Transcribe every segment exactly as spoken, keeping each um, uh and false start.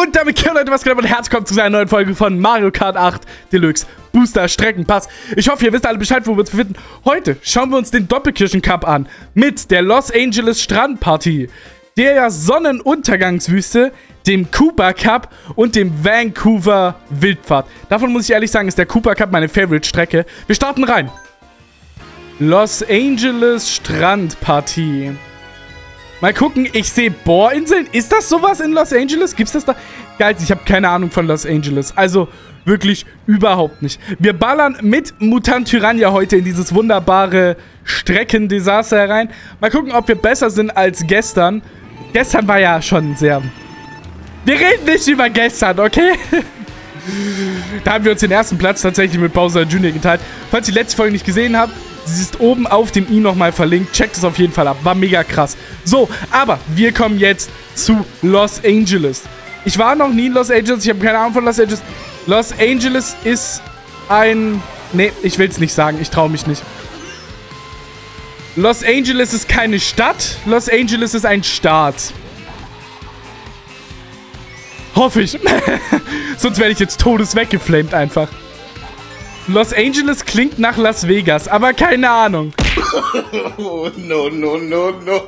Und damit, Leute, was geht ab und herzlich willkommen zu einer neuen Folge von Mario Kart acht Deluxe Booster Streckenpass. Ich hoffe, ihr wisst alle Bescheid, wo wir uns befinden. Heute schauen wir uns den Doppelkirchen Cup an mit der Los Angeles Strandpartie, der Sonnenuntergangswüste, dem Cooper Cup und dem Vancouver Wildpfad. Davon muss ich ehrlich sagen, ist der Cooper Cup meine Favorite-Strecke. Wir starten rein. Los Angeles Strandpartie. Mal gucken, ich sehe Bohrinseln. Ist das sowas in Los Angeles? Gibt's das da? Geil, ich habe keine Ahnung von Los Angeles. Also wirklich überhaupt nicht. Wir ballern mit Mutant Piranha heute in dieses wunderbare Streckendesaster herein. Mal gucken, ob wir besser sind als gestern. Gestern war ja schon sehr... Wir reden nicht über gestern, okay? Da haben wir uns den ersten Platz tatsächlich mit Bowser Junior geteilt. Falls ihr die letzte Folge nicht gesehen habt, sie ist oben auf dem i nochmal verlinkt. Checkt es auf jeden Fall ab. War mega krass. So, aber wir kommen jetzt zu Los Angeles. Ich war noch nie in Los Angeles. Ich habe keine Ahnung von Los Angeles. Los Angeles ist ein... Nee, ich will es nicht sagen. Ich traue mich nicht. Los Angeles ist keine Stadt. Los Angeles ist ein Staat. Hoffe ich. Sonst werde ich jetzt todes weggeflamed einfach. Los Angeles klingt nach Las Vegas, aber keine Ahnung. Oh, no, no, no, no.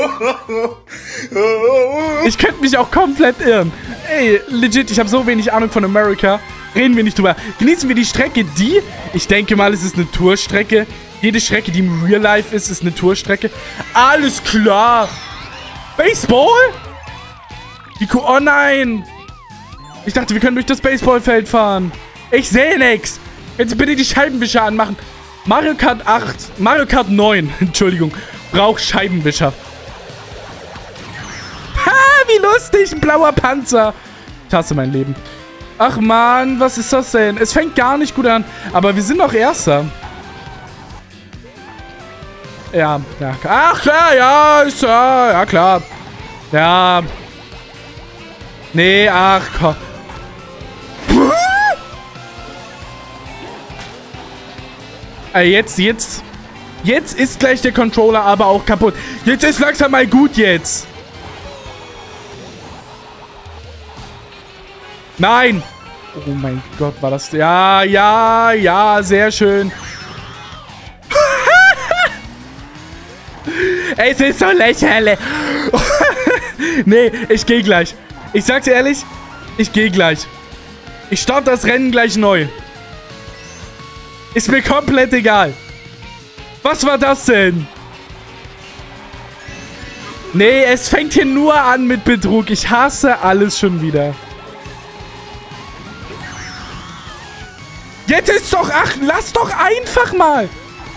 Ich könnte mich auch komplett irren. Ey, legit, ich habe so wenig Ahnung von Amerika. Reden wir nicht drüber. Genießen wir die Strecke, die... Ich denke mal, es ist eine Tourstrecke. Jede Strecke, die im Real Life ist, ist eine Tourstrecke. Alles klar. Baseball? Die Kuh... Oh nein. Ich dachte, wir können durch das Baseballfeld fahren. Ich sehe nix. Jetzt bitte die Scheibenwischer anmachen. Mario Kart acht, Mario Kart neun, Entschuldigung, braucht Scheibenwischer. Ha, wie lustig, ein blauer Panzer. Ich hasse mein Leben. Ach man, was ist das denn? Es fängt gar nicht gut an, aber wir sind noch Erster. Ja, ja, ach klar, ja, ist ja, ja klar. Ja. Nee, ach komm. Jetzt, jetzt, jetzt ist gleich der Controller aber auch kaputt. Jetzt ist langsam mal gut jetzt. Nein. Oh mein Gott, war das... Ja, ja, ja, sehr schön. Es ist so lächerlich. Nee, ich gehe gleich. Ich sag's ehrlich, ich gehe gleich. Ich starte das Rennen gleich neu. Ist mir komplett egal. Was war das denn? Nee, es fängt hier nur an mit Betrug. Ich hasse alles schon wieder. Jetzt ist doch... Ach, lass doch einfach mal.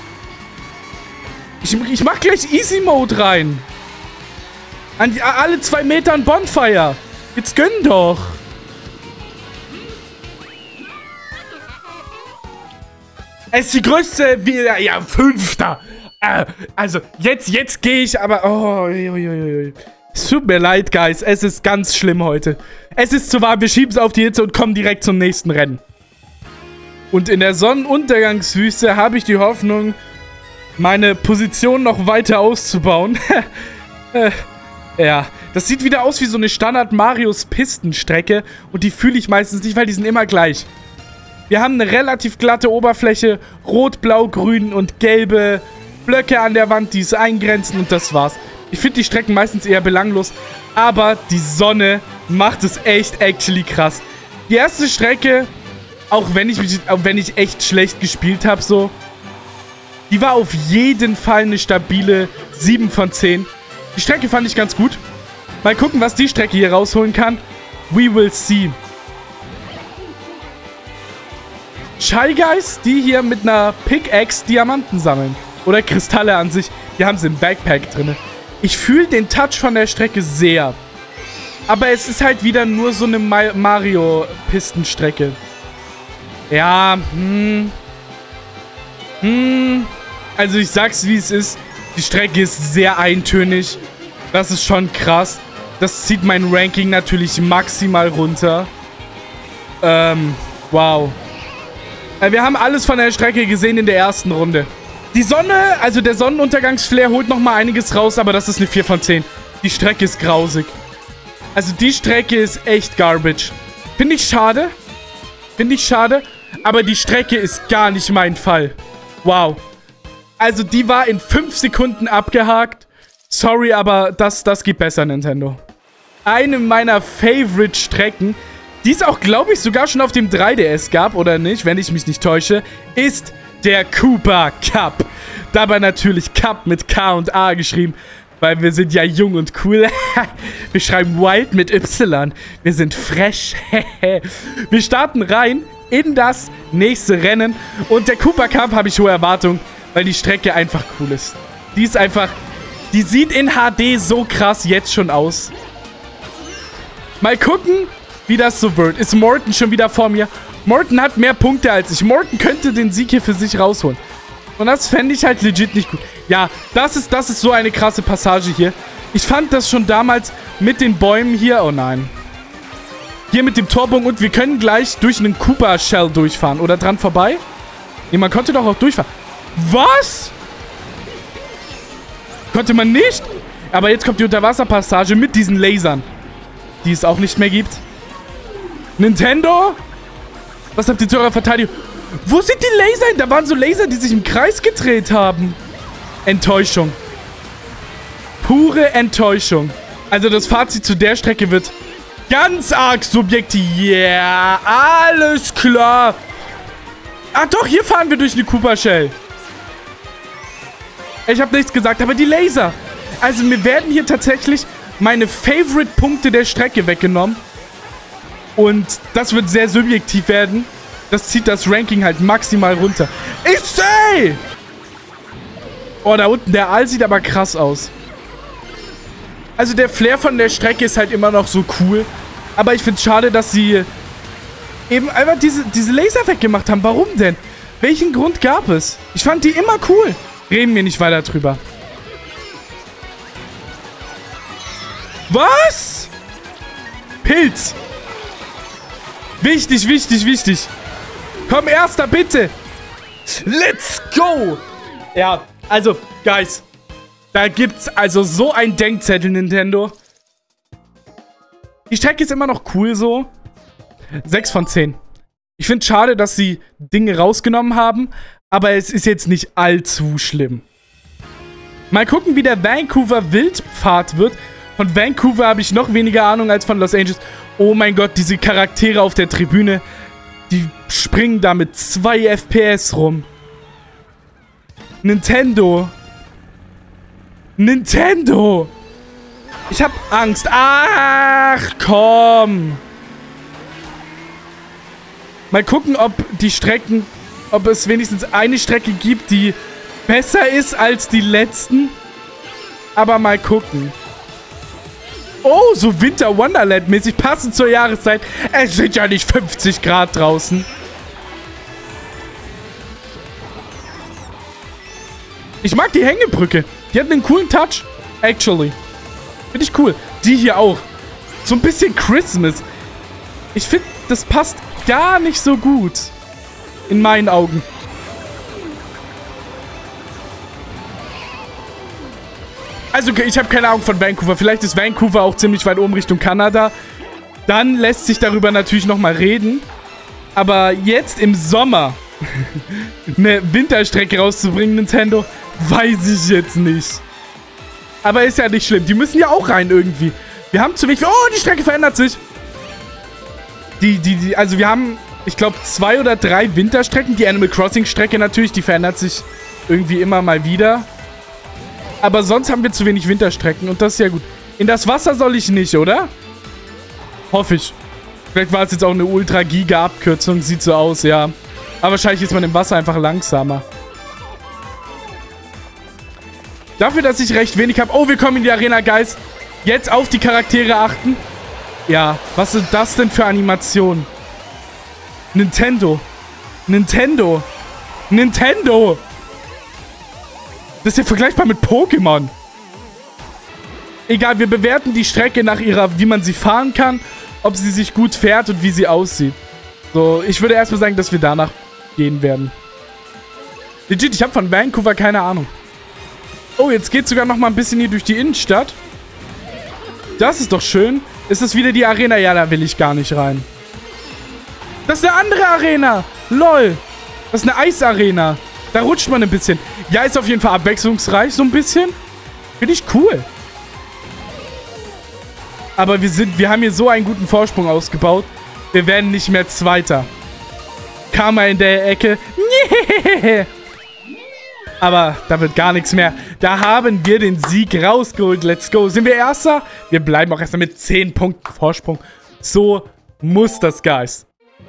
Ich, ich mach gleich Easy Mode rein. An die, alle zwei Metern Bonfire. Jetzt gönn doch. Es ist die größte... Ja, ja Fünfter. Äh, also, jetzt, jetzt gehe ich aber... Oh, ui, ui, ui. Es tut mir leid, Guys. Es ist ganz schlimm heute. Es ist zu warm. Wir schieben es auf die Hitze und kommen direkt zum nächsten Rennen. Und in der Sonnenuntergangswüste habe ich die Hoffnung, meine Position noch weiter auszubauen. äh, ja, das sieht wieder aus wie so eine Standard-Marios-Pistenstrecke. Und die fühle ich meistens nicht, weil die sind immer gleich. Wir haben eine relativ glatte Oberfläche, rot, blau, grün und gelbe Blöcke an der Wand, die es eingrenzen und das war's. Ich finde die Strecken meistens eher belanglos, aber die Sonne macht es echt actually krass. Die erste Strecke, auch wenn ich, auch wenn ich echt schlecht gespielt habe, so, die war auf jeden Fall eine stabile sieben von zehn. Die Strecke fand ich ganz gut. Mal gucken, was die Strecke hier rausholen kann. We will see. Shy Guys, die hier mit einer Pickaxe Diamanten sammeln. Oder Kristalle an sich. Die haben sie im Backpack drin. Ich fühle den Touch von der Strecke sehr. Aber es ist halt wieder nur so eine Mario-Pistenstrecke. Ja, hm. Hm. Also ich sag's, wie es ist. Die Strecke ist sehr eintönig. Das ist schon krass. Das zieht mein Ranking natürlich maximal runter. Ähm, wow. Wir haben alles von der Strecke gesehen in der ersten Runde. Die Sonne, also der Sonnenuntergangsflair holt nochmal einiges raus, aber das ist eine vier von zehn. Die Strecke ist grausig. Also die Strecke ist echt garbage. Finde ich schade. Finde ich schade. Aber die Strecke ist gar nicht mein Fall. Wow. Also die war in fünf Sekunden abgehakt. Sorry, aber das, das geht besser, Nintendo. Eine meiner Favorite-Strecken, die es auch, glaube ich, sogar schon auf dem drei D S gab, oder nicht, wenn ich mich nicht täusche, ist der Koopa Cup. Dabei natürlich Cup mit K und A geschrieben, weil wir sind ja jung und cool. Wir schreiben Wild mit Y. Wir sind fresh. Wir starten rein in das nächste Rennen. Und der Koopa Cup habe ich hohe Erwartungen, weil die Strecke einfach cool ist. Die ist einfach... Die sieht in H D so krass jetzt schon aus. Mal gucken, wie das so wird. Ist Morton schon wieder vor mir? Morton hat mehr Punkte als ich. Morton könnte den Sieg hier für sich rausholen. Und das fände ich halt legit nicht gut. Ja, das ist, das ist so eine krasse Passage hier. Ich fand das schon damals mit den Bäumen hier... Oh nein. Hier mit dem Torbogen. Und wir können gleich durch einen Koopa Shell durchfahren. Oder dran vorbei? Nee, man konnte doch auch durchfahren. Was? Konnte man nicht? Aber jetzt kommt die Unterwasserpassage mit diesen Lasern, die es auch nicht mehr gibt. Nintendo? Was habt ihr zu eurer Verteidigung? Wo sind die Laser? Da waren so Laser, die sich im Kreis gedreht haben. Enttäuschung. Pure Enttäuschung. Also das Fazit zu der Strecke wird ganz arg subjektiv. Yeah, alles klar. Ah doch, hier fahren wir durch eine Koopa Shell. Ich habe nichts gesagt, aber die Laser. Also mir werden hier tatsächlich meine Favorite-Punkte der Strecke weggenommen. Und das wird sehr subjektiv werden. Das zieht das Ranking halt maximal runter. Ich seh! Oh, da unten, der Aal sieht aber krass aus. Also der Flair von der Strecke ist halt immer noch so cool. Aber ich finde es schade, dass sie eben einfach diese, diese Laser weggemacht haben. Warum denn? Welchen Grund gab es? Ich fand die immer cool. Reden wir nicht weiter drüber. Was? Pilz. Wichtig, wichtig, wichtig. Komm, Erster, bitte. Let's go. Ja, also, Guys. Da gibt's also so ein Denkzettel, Nintendo. Die Strecke ist immer noch cool so. sechs von zehn. Ich finde es schade, dass sie Dinge rausgenommen haben. Aber es ist jetzt nicht allzu schlimm. Mal gucken, wie der Vancouver Wildpfad wird. Von Vancouver habe ich noch weniger Ahnung als von Los Angeles. Oh mein Gott, diese Charaktere auf der Tribüne. Die springen da mit zwei F P S rum. Nintendo. Nintendo. Ich habe Angst. Ach, komm. Mal gucken, ob die Strecken... Ob es wenigstens eine Strecke gibt, die besser ist als die letzten. Aber mal gucken. Oh, so Winter Wonderland mäßig, passend zur Jahreszeit. Es sind ja nicht fünfzig Grad draußen. Ich mag die Hängebrücke. Die hat einen coolen Touch. Actually. Finde ich cool. Die hier auch. So ein bisschen Christmas. Ich finde, das passt gar nicht so gut. In meinen Augen. Also, ich habe keine Ahnung von Vancouver. Vielleicht ist Vancouver auch ziemlich weit oben Richtung Kanada. Dann lässt sich darüber natürlich nochmal reden. Aber jetzt im Sommer eine Winterstrecke rauszubringen, Nintendo, weiß ich jetzt nicht. Aber ist ja nicht schlimm. Die müssen ja auch rein irgendwie. Wir haben zu wenig... Oh, die Strecke verändert sich. Die, die, die... Also, wir haben... Ich glaube, zwei oder drei Winterstrecken. Die Animal Crossing-Strecke natürlich, die verändert sich irgendwie immer mal wieder. Aber sonst haben wir zu wenig Winterstrecken und das ist ja gut. In das Wasser soll ich nicht, oder? Hoffe ich. Vielleicht war es jetzt auch eine Ultra-Giga-Abkürzung. Sieht so aus, ja. Aber wahrscheinlich ist man im Wasser einfach langsamer. Dafür, dass ich recht wenig habe... Oh, wir kommen in die Arena, Guys. Jetzt auf die Charaktere achten. Ja, was sind das denn für Animationen? Nintendo. Nintendo. Nintendo. Das ist ja vergleichbar mit Pokémon. Egal, wir bewerten die Strecke nach ihrer, wie man sie fahren kann, ob sie sich gut fährt und wie sie aussieht. So, ich würde erstmal sagen, dass wir danach gehen werden. Legit, ich habe von Vancouver keine Ahnung. Oh, jetzt geht sogar noch mal ein bisschen hier durch die Innenstadt. Das ist doch schön. Ist es wieder die Arena? Ja, da will ich gar nicht rein. Das ist eine andere Arena. Lol. Das ist eine Eisarena. Da rutscht man ein bisschen. Ja, ist auf jeden Fall abwechslungsreich, so ein bisschen. Finde ich cool. Aber wir sind, wir haben hier so einen guten Vorsprung ausgebaut. Wir werden nicht mehr Zweiter. Karma in der Ecke. Aber da wird gar nichts mehr. Da haben wir den Sieg rausgeholt. Let's go. Sind wir Erster? Wir bleiben auch erstmal mit zehn Punkten Vorsprung. So muss das, Guys.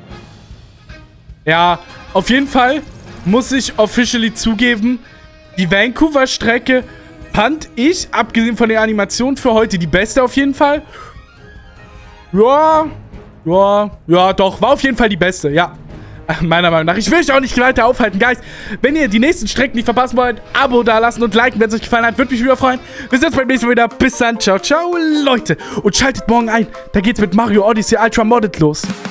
Ja, auf jeden Fall muss ich officially zugeben, die Vancouver-Strecke fand ich, abgesehen von der Animation für heute, die beste auf jeden Fall. Ja, ja, ja, doch, war auf jeden Fall die beste, ja. Meiner Meinung nach. Ich will euch auch nicht weiter aufhalten, Guys. Wenn ihr die nächsten Strecken nicht verpassen wollt, Abo da lassen und liken, wenn es euch gefallen hat. Würde mich wieder freuen. Wir sehen uns beim nächsten Mal wieder. Bis dann. Ciao, ciao, Leute. Und schaltet morgen ein. Da geht's mit Mario Odyssey Ultra Modded los.